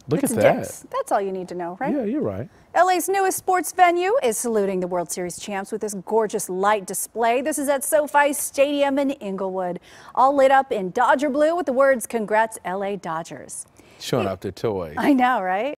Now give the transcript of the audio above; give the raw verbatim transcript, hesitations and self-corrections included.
Look it's at that. Dick's. That's all you need to know, right? Yeah, you're right. L A's newest sports venue is saluting the World Series champs with this gorgeous light display. This is at SoFi Stadium in Inglewood, all lit up in Dodger blue with the words, "Congrats, L A Dodgers." Showing off their toys. I know, right?